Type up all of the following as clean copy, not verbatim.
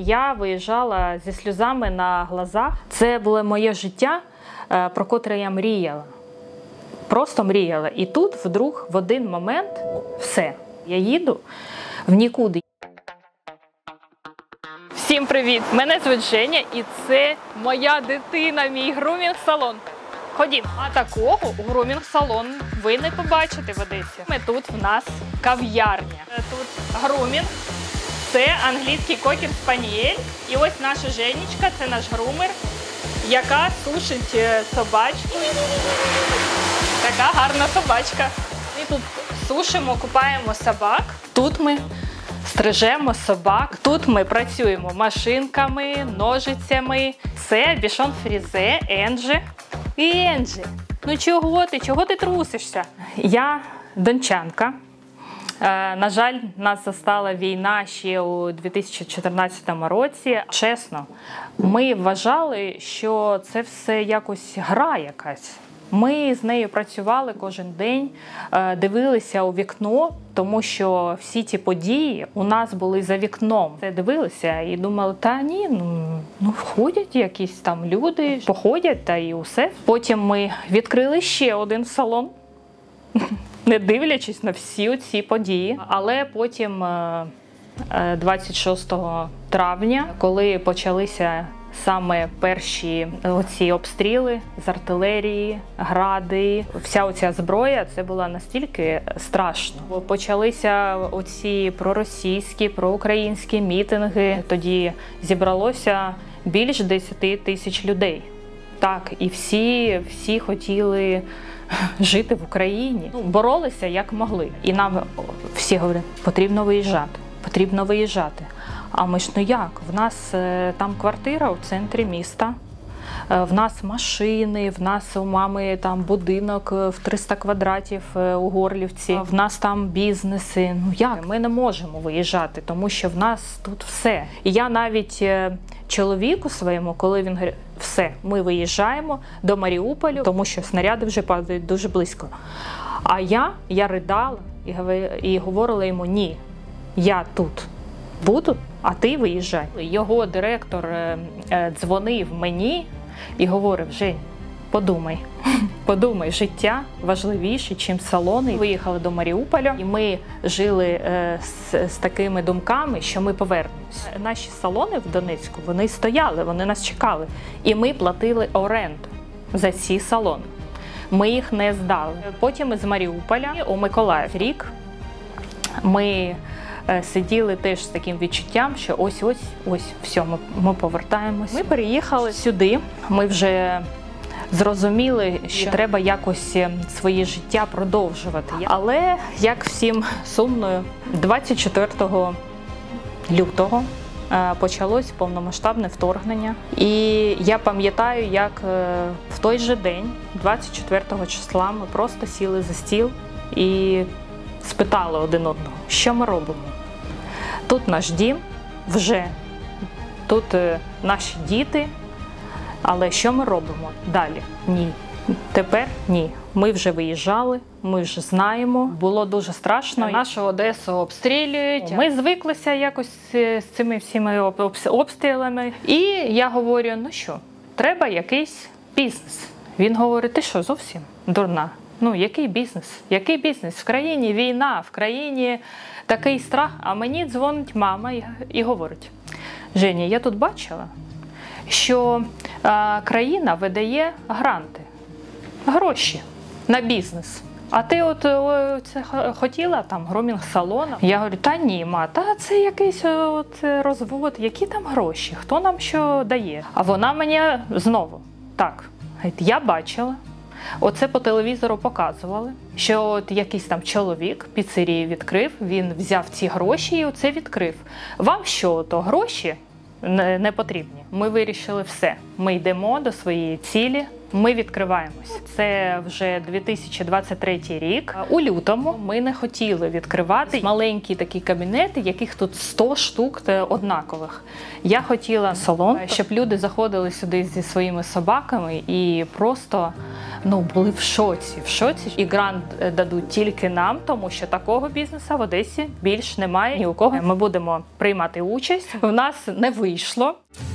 Я виїжджала зі сльозами на глазах. Це було моє життя, про котре я мріяла. Просто мріяла. І тут вдруг в один момент все. Я їду в нікуди. Всім привіт! Мене звуть Женя і це моя дитина, мій грумінг-салон. Ходім. А такого грумінг-салон ви не побачите в Одесі. Тут в нас кав'ярня. Тут грумінг. Це англійський кокер-спанієль. І ось наша Женечка, це наш грумер, яка сушить собачку. Така гарна собачка. Ми тут сушимо, купаємо собак. Тут ми стрижемо собак. Тут ми працюємо машинками, ножицями. Це Бішон Фрізе, Енджі. І Енджі, ну чого ти трусишся? Я дончанка. На жаль, нас застала війна ще у 2014 році. Чесно, ми вважали, що це все якось гра якась. Ми з нею працювали кожен день, дивилися у вікно, тому що всі ті події у нас були за вікном. Дивилися і думали, та ні, ну ходять якісь там люди, походять та і усе. Потім ми відкрили ще один салон, не дивлячись на всі ці події. Але потім 26 травня, коли почалися саме перші оці обстріли з артилерії, гради, вся оця зброя, це було настільки страшно. Почалися оці проросійські, проукраїнські мітинги. Тоді зібралося більш 10 тисяч людей. Так, і всі хотіли жити в Україні. Боролися як могли. І нам всі говорять, потрібно виїжджати. А ми ж, ну як? В нас там квартира у центрі міста, в нас машини, в нас у мами там будинок в 300 квадратів у Горлівці, в нас там бізнеси. Ну як? Ми не можемо виїжджати, тому що в нас тут все. І я навіть чоловіку своєму, коли він говорить, все, ми виїжджаємо до Маріуполя, тому що снаряди вже падають дуже близько. А я ридала і говорила йому, ні, я тут буду, а ти виїжджай. Його директор дзвонив мені і говорив, Жень, подумай, життя важливіше, ніж салони. Виїхали до Маріуполя і ми жили з такими думками, що ми повернемось. Наші салони в Донецьку, вони стояли, вони нас чекали. І ми платили оренду за ці салони. Ми їх не здали. Потім з Маріуполя у Миколаїв рік ми сиділи теж з таким відчуттям, що ось, все, ми повертаємось. Ми переїхали сюди, ми вже зрозуміли, що треба якось своє життя продовжувати. Але, як всім сумно, 24 лютого почалось повномасштабне вторгнення. І я пам'ятаю, як в той же день, 24 числа, ми просто сіли за стіл і спитали один одного, що ми робимо. Тут наш дім, вже, тут наші діти, але що ми робимо далі? Ні. Тепер ні. Ми вже виїжджали, ми вже знаємо. Було дуже страшно. Нашу Одесу обстрілюють. Ми звиклися якось з цими всіми обстрілами. І я говорю, ну що, треба якийсь бізнес. Він говорить, ти що, зовсім дурна? Ну, який бізнес? Який бізнес? В країні війна, в країні такий страх. А мені дзвонить мама і говорить, Женя, я тут бачила, що країна видає гранти, гроші на бізнес. А ти це хотіла там грумінг-салон? Я говорю, та ні, ма, та це якийсь розвод, які там гроші, хто нам що дає? А вона мені знову, так, я бачила, оце по телевізору показували, що от якийсь там чоловік піцерію відкрив, він взяв ці гроші і оце відкрив. Вам що, то гроші не потрібні? Ми вирішили все. Ми йдемо до своєї цілі, Ми відкриваємось. Це вже 2023 рік. У лютому ми не хотіли відкривати маленькі такі кабінети, яких тут 100 штук однакових. Я хотіла салон, щоб люди заходили сюди зі своїми собаками і просто були в шоці. І грант дадуть тільки нам, тому що такого бізнесу в Одесі більш немає ні у кого. Ми будемо приймати участь. В нас не вийшло.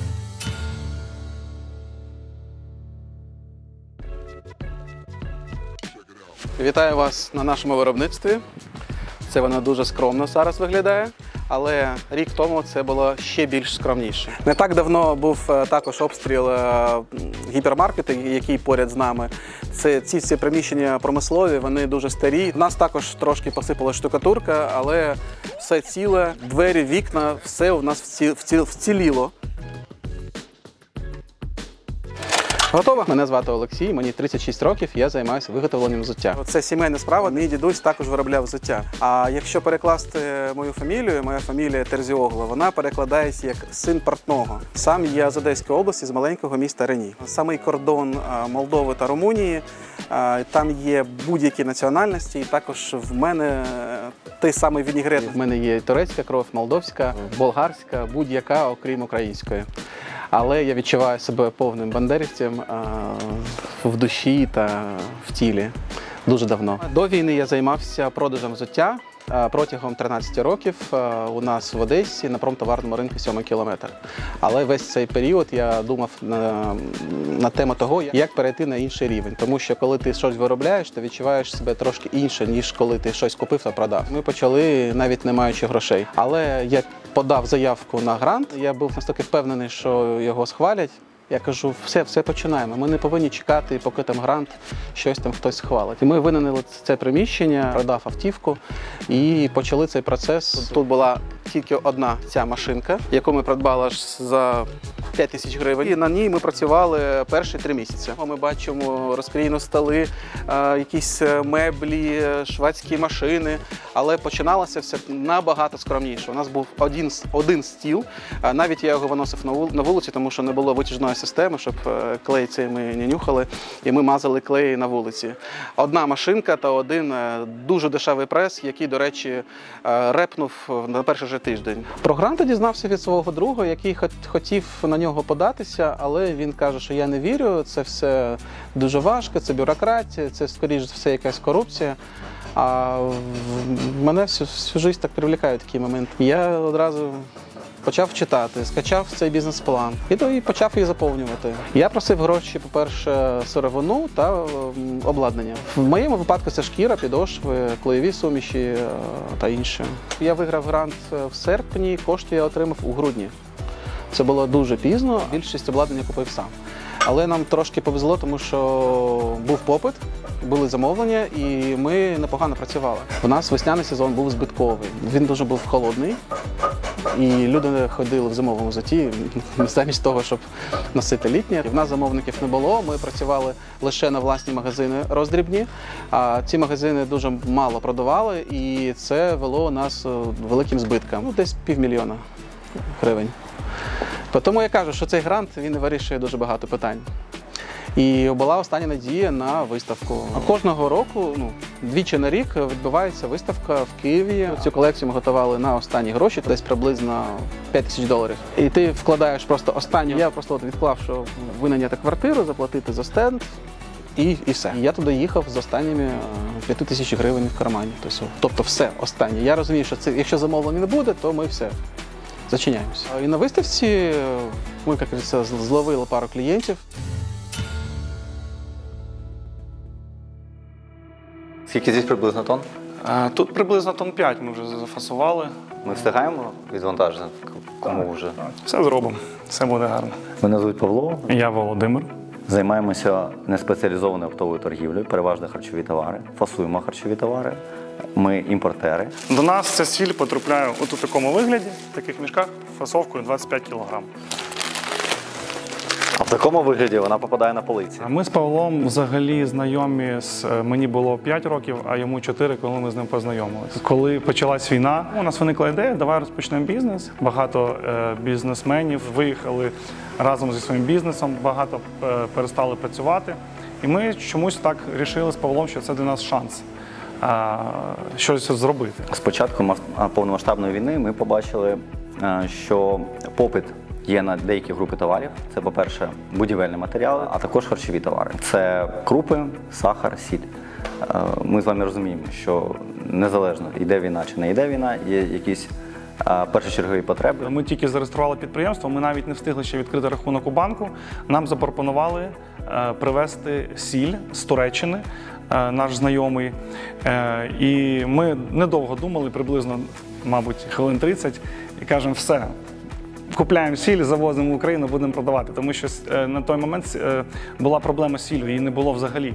Вітаю вас на нашому виробництві. Це воно дуже скромно зараз виглядає, але рік тому це було ще більш скромніше. Не так давно був також обстріл гіпермаркету, який поряд з нами. Ці приміщення промислові, вони дуже старі. У нас також трошки посипала штукатурка, але все ціле, двері, вікна, все у нас вціліло. Готово. Мене звати Олексій, мені 36 років, я займаюся виготовленням взуття. Це сімейна справа, мій дідусь також виробляв взуття. А якщо перекласти мою фамілію, моя фамілія Терзіоглу, вона перекладається як син портного. Сам я з Одеської області, з маленького міста Рені. Самий кордон Молдови та Румунії, там є будь-які національності, і також в мене той самий вінігрет. В мене є турецька кров, молдовська, болгарська, будь-яка, окрім української. Але я відчуваю себе повним бандерівцем в душі та в тілі дуже давно. До війни я займався продажем взуття протягом 13 років у нас в Одесі на промтоварному ринку 7 кілометр. Але весь цей період я думав на тему того, як перейти на інший рівень. Тому що коли ти щось виробляєш, ти відчуваєш себе трошки інше, ніж коли ти щось купив та продав. Ми почали навіть не маючи грошей. Але я подав заявку на грант, я був настільки впевнений, що його схвалять. Я кажу, все починаємо. Ми не повинні чекати, поки там грант, щось там хтось схвалить. І ми винайняли це приміщення, продав автівку і почали цей процес. Тут була тільки одна ця машинка, яку ми придбали аж за 5 тисяч гривень. І на ній ми працювали перші 3 місяці. Ми бачимо розкрійні столи, якісь меблі, шведські машини. Але починалося все набагато скромніше. У нас був один стіл. Навіть я його виносив на вулиці, тому що не було витяжної системи, щоб клей цей ми не нюхали. І ми мазали клей на вулиці. Одна машинка та один дуже дешевий прес, який, до речі, репнув на перший же тиждень. Про грант я дізнався від свого друга, який хотів на нього податися, але він каже, що я не вірю, це все дуже важко, це бюрократія, це, скоріш за все, якась корупція. А мене всю життя так привлікають такі моменти. Я одразу почав читати, скачав цей бізнес-план і почав її заповнювати. Я просив гроші, по-перше, сировину та обладнання. В моєму випадку це шкіра, підошви, клеєві суміші та інше. Я виграв грант в серпні, кошти я отримав у грудні. Це було дуже пізно, більшість обладнання купив сам. Але нам трошки повезло, тому що був попит, були замовлення і ми непогано працювали. У нас весняний сезон був збитковий, він дуже був холодний. І люди ходили в зимовому взутті замість того, щоб носити літнє. В нас замовників не було, ми працювали лише на власні магазини роздрібні, а ці магазини дуже мало продавали і це вело нас великим збитком, десь 500 000 гривень. Тому я кажу, що цей грант, він вирішує дуже багато питань. І була остання надія на виставку. Кожного року, двічі на рік відбувається виставка в Києві. Цю колекцію ми готували на останні гроші, десь приблизно $5000. І ти вкладаєш просто останню. Я просто відклав, що винайняти квартиру, заплатити за стенд і все. Я туди їхав з останніми 5000 гривень в кармані. Тобто все останнє. Я розумію, що якщо замовлення не буде, то ми все. Зачиняємося. І на виставці ми, як кажеться, зловили пару клієнтів. Скільки здесь приблизно тонн? Тут приблизно тонн 5 ми вже зафасували. Ми встигаємо відвантажити? Кому вже? Все зробимо, все буде гарно. Мене звуть Павло. Я Володимир. Займаємося неспеціалізованою оптовою торгівлею, переважно харчові товари. Фасуємо харчові товари. Ми імпортери. До нас ця сіль потрапляє у такому вигляді, в таких мішках, фасовкою 25 кг. В такому вигляді вона попадає на полиці. Ми з Павлом взагалі знайомі, мені було 5 років, а йому 4, коли ми з ним познайомилися. Коли почалась війна, у нас виникла ідея, давай розпочнемо бізнес. Багато бізнесменів виїхали разом зі своїм бізнесом, багато перестали працювати. І ми чомусь так вирішили з Павлом, що це для нас шанс щось зробити. З початку повномасштабної війни ми побачили, що попит є на деякі групи товарів. Це, по-перше, будівельні матеріали, а також харчові товари. Це крупи, сахар, сіль. Ми з вами розуміємо, що незалежно, йде війна чи не йде війна, є якісь першочергові потреби. Ми тільки зареєстрували підприємство, ми навіть не встигли ще відкрити рахунок у банку. Нам запропонували привезти сіль з Туреччини, наш знайомий. І ми недовго думали, приблизно, мабуть, хвилин 30, і кажемо, все, купляємо сіль, завозимо в Україну, будемо продавати. Тому що на той момент була проблема з сіллю, її не було взагалі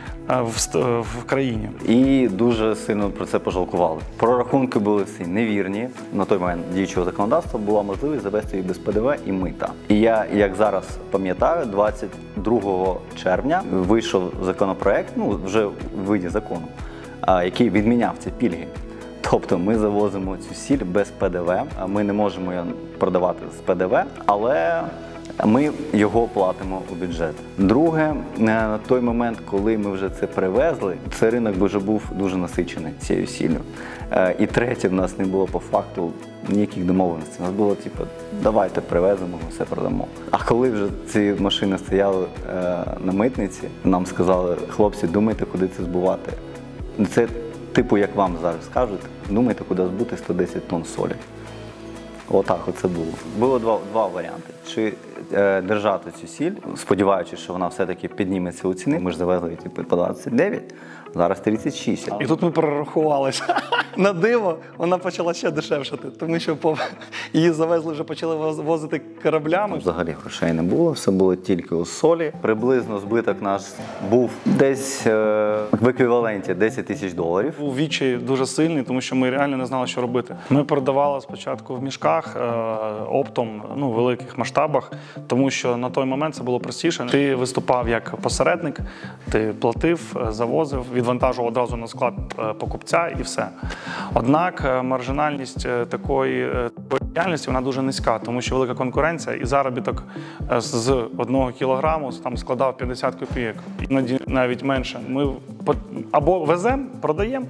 в країні. І дуже сильно про це пожалкували. Прорахунки були всі невірні. На той момент діючого законодавства була можливість завести її без ПДВ і мита. І я, як зараз пам'ятаю, 22 червня вийшов законопроект, вже в виді закону, який відміняв ці пільги. Тобто ми завозимо цю сіль без ПДВ, ми не можемо її продавати з ПДВ, але ми його платимо у бюджет. Друге, на той момент, коли ми вже це привезли, цей ринок вже був дуже насичений цією сіллю. І третє, в нас не було по факту ніяких домовленостей. У нас було типу, давайте привеземо, ми все продамо. А коли вже ці машини стояли на митниці, нам сказали, хлопці, думайте, куди це збувати. Це типу, як вам зараз скажуть, думайте, куди збути 110 тонн солі. Отак оце було. Було два варіанти. Чи держати цю сіль, сподіваючись, що вона все-таки підніметься у ціні. Ми ж завезли її по 29, зараз 36. І тут ми перерахувалися. На диво, вона почала ще дешевшати, тому що її завезли, вже почали возити кораблями. Взагалі грошей не було, все було тільки у солі. Приблизно збиток наш був десь в еквіваленті 10 тисяч доларів. Був відчай дуже сильний, тому що ми реально не знали, що робити. Ми продавали спочатку в мішках, оптом, в великих масштабах, тому що на той момент це було простіше. Ти виступав як посередник, ти платив, завозив, відвантажував одразу на склад покупця і все. Однак маржинальність такої діяльності вона дуже низька, тому що велика конкуренція і заробіток з 1 кілограму там складав 50 копійок, іноді навіть менше. Ми або веземо, продаємо,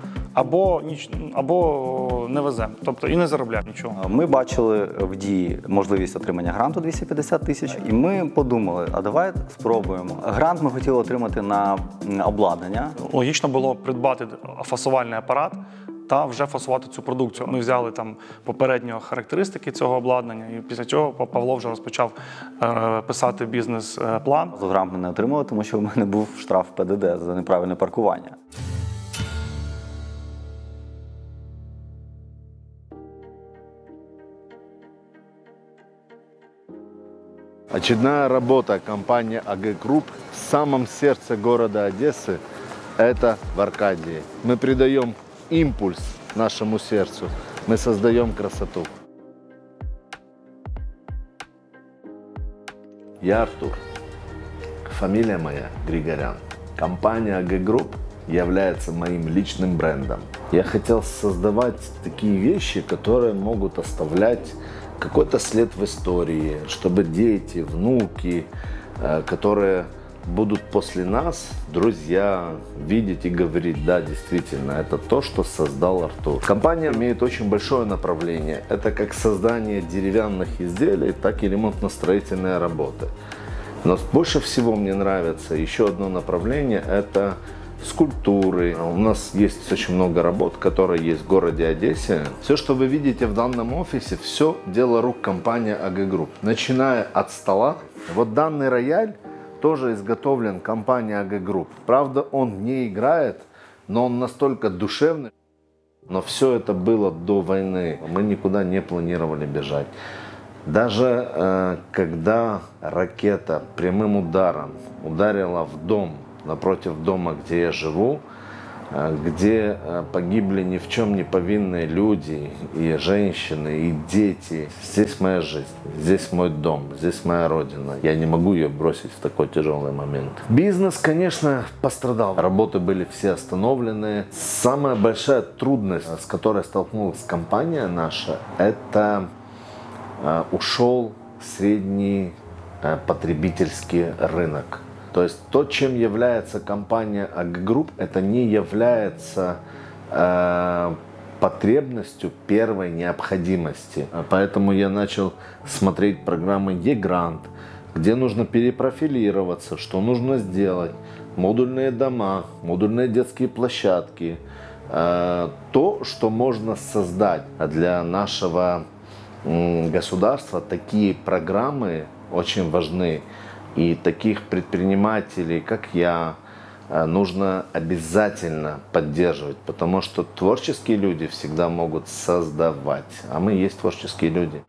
або не веземо, тобто і не заробляємо нічого. Ми бачили в дії можливість отримання гранту 250 тисяч, і ми подумали, а давай спробуємо. Грант ми хотіли отримати на обладнання. Логічно було придбати фасувальний апарат та вже фасувати цю продукцію. Ми взяли там попередньо характеристики цього обладнання, і після цього Павло вже розпочав писати бізнес-план. Грант ми не отримали, тому що в мене був штраф ПДД за неправильне паркування. Очередная работа компании АГ Групп в самом сердце города Одессы – это в Аркадии. Мы придаем импульс нашему сердцу, мы создаем красоту. Я Артур, фамилия моя Григорян. Компания АГ Групп является моим личным брендом. Я хотел создавать такие вещи, которые могут оставлять какой-то след в истории, чтобы дети, внуки, которые будут после нас, друзья, видеть и говорить, да, действительно, это то, что создал Артур. Компания имеет очень большое направление. Это как создание деревянных изделий, так и ремонтно-строительные работы. Но больше всего мне нравится еще одно направление – это скульптуры. У нас есть очень много работ, которые есть в городе Одессе. Все, что вы видите в данном офисе, все дело рук компании АГ Групп. Начиная от стола. Вот данный рояль тоже изготовлен компанией АГ Групп. Правда, он не играет, но он настолько душевный. Но все это было до войны. Мы никуда не планировали бежать. Даже когда ракета прямым ударом ударила в дом, напротив дома, где я живу, где погибли ни в чем не повинные люди, и женщины, и дети. Здесь моя жизнь, здесь мой дом, здесь моя родина. Я не могу ее бросить в такой тяжелый момент. Бизнес, конечно, пострадал. Работы были все остановлены. Самая большая трудность, с которой столкнулась компания наша, это ушел средний потребительский рынок. То есть то, чем является компания AG Group, это не является потребностью первой необходимости. Поэтому я начал смотреть программы E-Grant, где нужно перепрофилироваться, что нужно сделать, модульные дома, модульные детские площадки, то, что можно создать для нашего государства. Такие программы очень важны. И таких предпринимателей, как я, нужно обязательно поддерживать, потому что творческие люди всегда могут создавать, а мы есть творческие люди.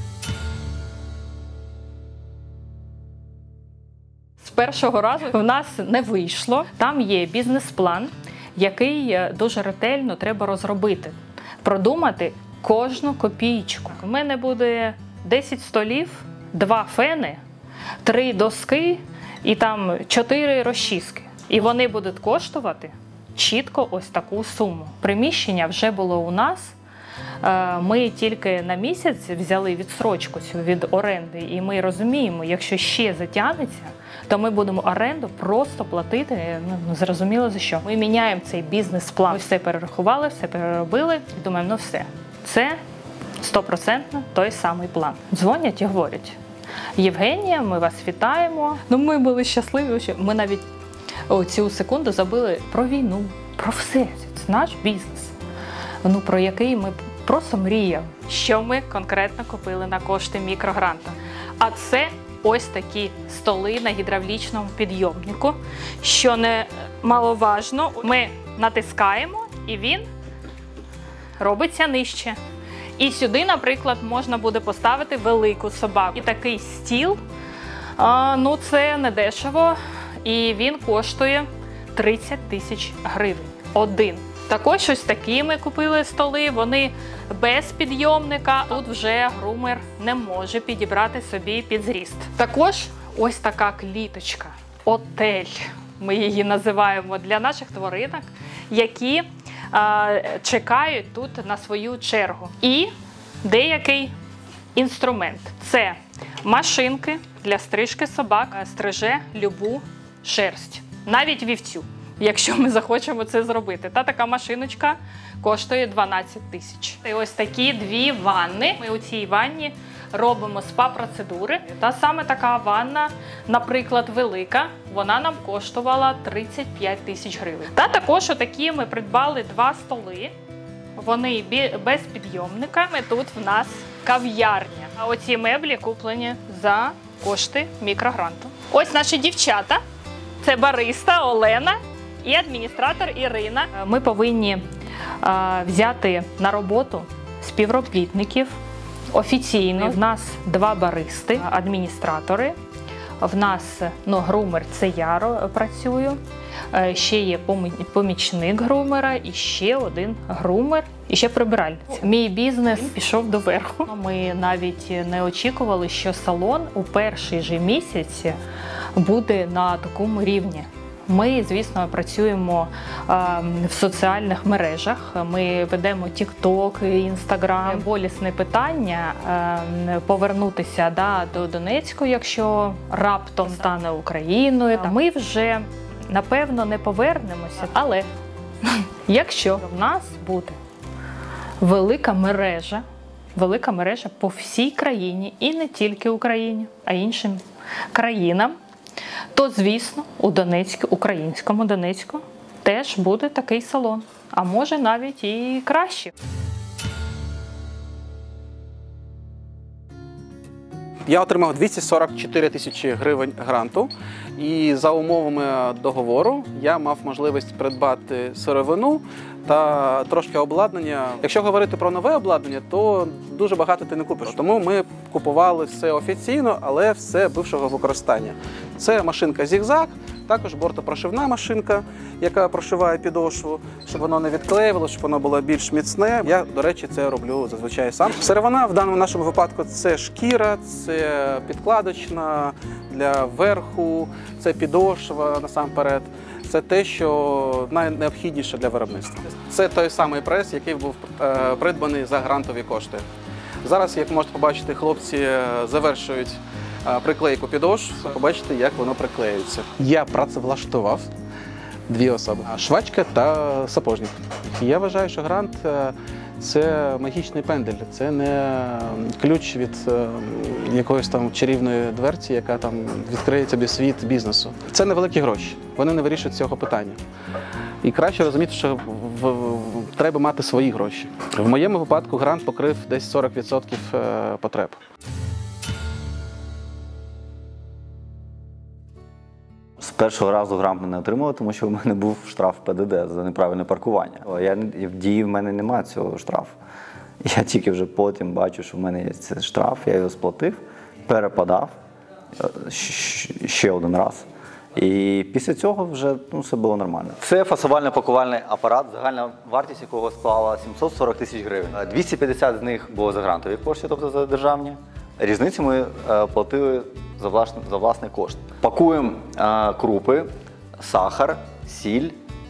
З першого разу в нас не вийшло. Там є бізнес-план, який дуже ретельно треба розробити, продумати кожну копійку. У мене буде 10 столів, 2 фени, 3 доски і там 4 розчіски. І вони будуть коштувати чітко ось таку суму. Приміщення вже було у нас. Ми тільки на місяць взяли відстрочку цю від оренди. І ми розуміємо, якщо ще затягнеться, то ми будемо оренду просто платити, зрозуміло за що. Ми міняємо цей бізнес-план. Ми все перерахували, все переробили і думаємо, ну все, це 100% той самий план. Дзвонять і говорять: Євгенія, ми вас вітаємо. Ну, ми були щасливі. Ми навіть у цю секунду забули про війну, про все. Це наш бізнес, ну, про який ми просто мріяли. Що ми конкретно купили на кошти мікрогранта? А це ось такі столи на гідравлічному підйомнику. Що немаловажно, ми натискаємо і він робиться нижче. І сюди, наприклад, можна буде поставити велику собаку. І такий стіл, ну це не дешево, і він коштує 30 тисяч гривень. Один. Також ось такі ми купили столи, вони без підйомника. Тут вже грумер не може підібрати собі під зріст. Також ось така кліточка, отель, ми її називаємо, для наших тваринок, які чекають тут на свою чергу. І деякий інструмент. Це машинки для стрижки собак, стриже любу шерсть, навіть вівцю, якщо ми захочемо це зробити. Та така машиночка коштує 12 тисяч. І ось такі 2 ванни. Ми у цій ванні робимо спа-процедури. Та саме така ванна, наприклад, велика, вона нам коштувала 35 тисяч гривень. Та також отакі ми придбали 2 столи. Вони без підйомника. Тут в нас кав'ярня. А оці меблі куплені за кошти мікрогранту. Ось наші дівчата. Це бариста Олена і адміністратор Ірина. Ми повинні взяти на роботу співробітників офіційно. В нас 2 баристи, адміністратори. В нас грумер, це я працюю. Ще є помічник грумера, і ще 1 грумер, і ще прибиральниця. Мій бізнес пішов доверху. Ми навіть не очікували, що салон у перший же місяць буде на такому рівні. Ми, звісно, працюємо в соціальних мережах, ми ведемо TikTok, Instagram. Болісне питання повернутися до Донецьку, якщо раптом стане Україною. Ми вже, напевно, не повернемося, але якщо в нас буде велика мережа по всій країні, і не тільки Україні, а іншим країнам, то, звісно, у Донецьку, українському Донецьку, теж буде такий салон. А може навіть і краще. Я отримав 244 тисячі гривень гранту, і за умовами договору я мав можливість придбати сировину та трошки обладнання. Якщо говорити про нове обладнання, то дуже багато ти не купиш. Тому ми купували все офіційно, але все бившого використання. Це машинка «Зігзаг», Також бортопрошивна машинка, яка прошиває підошву, щоб воно не відклеювалося, щоб воно було більш міцне. Я, до речі, це роблю зазвичай сам. Сировина в даному нашому випадку це шкіра, це підкладочна для верху, це підошва насамперед. Це те, що найнеобхідніше для виробництва. Це той самий прес, який був придбаний за грантові кошти. Зараз, як можете побачити, хлопці завершують приклейку підошв. Побачите, як воно приклеюється. Я працевлаштував 2 особи – швачка та сапожник. Я вважаю, що грант – це магічний пендель, це не ключ від якоїсь там чарівної дверці, яка там відкриє тобі світ бізнесу. Це невеликі гроші, вони не вирішують цього питання. І краще розуміти, що треба мати свої гроші. В моєму випадку грант покрив десь 40% потреб. З першого разу грант ми не отримали, тому що в мене був штраф ПДД за неправильне паркування. В дії в мене немає цього штрафу. Я тільки вже потім бачу, що в мене є цей штраф, я його сплатив, перепадав ще один раз. І після цього вже все було нормально. Це фасувально-пакувальний апарат, загальна вартість якого склала 740 тисяч гривень. 250 з них було за грантові кошти, тобто за державні. Різницю ми платили за власний кошт. Пакуємо крупи, сахар, сіль.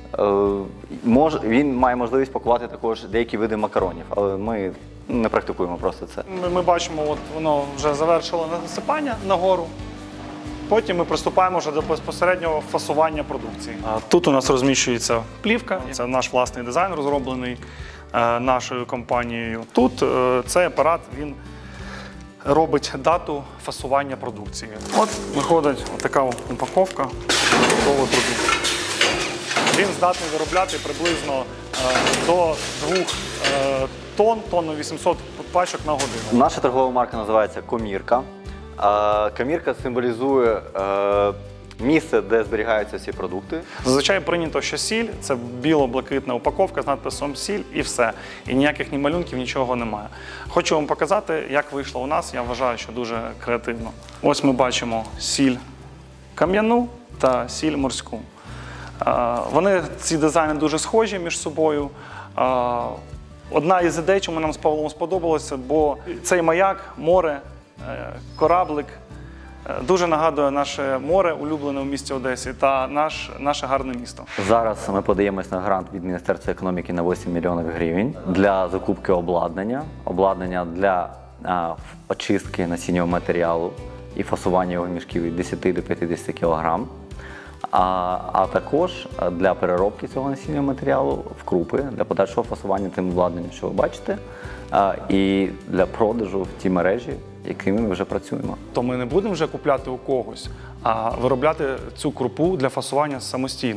Він має можливість пакувати також деякі види макаронів, але ми не практикуємо просто це. Ми бачимо, от воно вже завершило насипання нагору. Потім ми приступаємо вже до безпосереднього фасування продукції. Тут у нас розміщується плівка. Це наш власний дизайн, розроблений нашою компанією. Тут цей апарат, він робить дату фасування продукції. От виходить така упаковка готової продукції. Він здатний виробляти приблизно до 2 тонн 800 пачок на годину. Наша торгова марка називається «Комірка». Комірка символізує місце, де зберігаються всі продукти. Зазвичай прийнято, що сіль – це біло-блакитна упаковка з надписом «Сіль» і все. І ніяких ні малюнків, нічого немає. Хочу вам показати, як вийшло у нас. Я вважаю, що дуже креативно. Ось ми бачимо сіль кам'яну та сіль морську. Вони, ці дизайни, дуже схожі між собою. Одна із ідей, чому нам з Павлом сподобалося, бо цей маяк, море, кораблик дуже нагадує наше море, улюблене в місті Одесі, та наше гарне місто. Зараз ми подаємось на грант від Міністерства економіки на 8 мільйонів гривень для закупки обладнання для очистки насіннєвого матеріалу і фасування його в мішки від 10 до 50 кг. А також для переробки цього насіннєвого матеріалу в крупи, для подальшого фасування тим обладнанням, що ви бачите, і для продажу в ті мережі, якими ми вже працюємо. То ми не будемо вже купляти у когось, а виробляти цю крупу для фасування самостійно.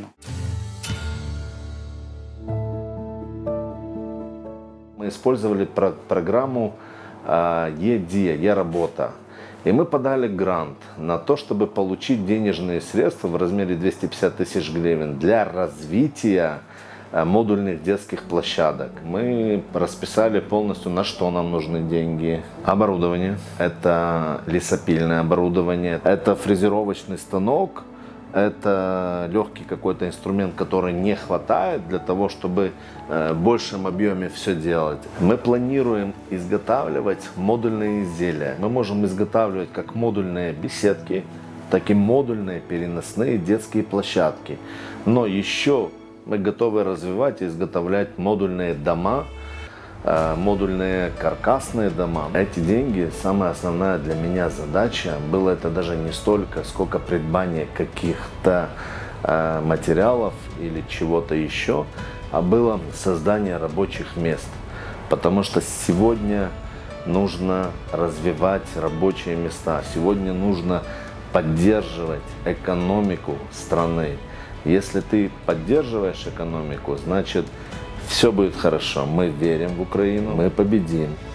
Мы использовали программу ЕДИА, «Е-работа». И мы подали грант на то, чтобы получить денежные средства в размере 250 тысяч гривен для развития модульных детских площадок. Мы расписали полностью, на что нам нужны деньги. Оборудование, это лесопильное оборудование, это фрезеровочный станок, это легкий какой-то инструмент, который не хватает для того, чтобы в большем объеме все делать. Мы планируем изготавливать модульные изделия. Мы можем изготавливать как модульные беседки, так и модульные переносные детские площадки. Но еще мы готовы развивать и изготовлять модульные дома, модульные каркасные дома. Эти деньги, самая основная для меня задача, было это даже не столько, сколько придбание каких-то материалов или чего-то еще, а было создание рабочих мест. Потому что сегодня нужно развивать рабочие места, сегодня нужно поддерживать экономику страны. Если ты поддерживаешь экономику, значит, все будет хорошо. Мы верим в Украину, мы победим.